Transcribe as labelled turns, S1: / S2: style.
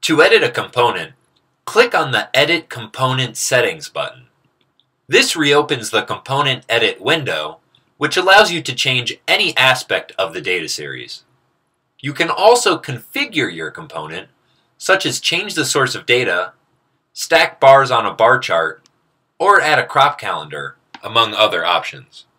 S1: To edit a component, click on the Edit Component Settings button. This reopens the Component Edit window, which allows you to change any aspect of the data series. You can also configure your component, such as change the source of data, stack bars on a bar chart, or add a crop calendar, among other options.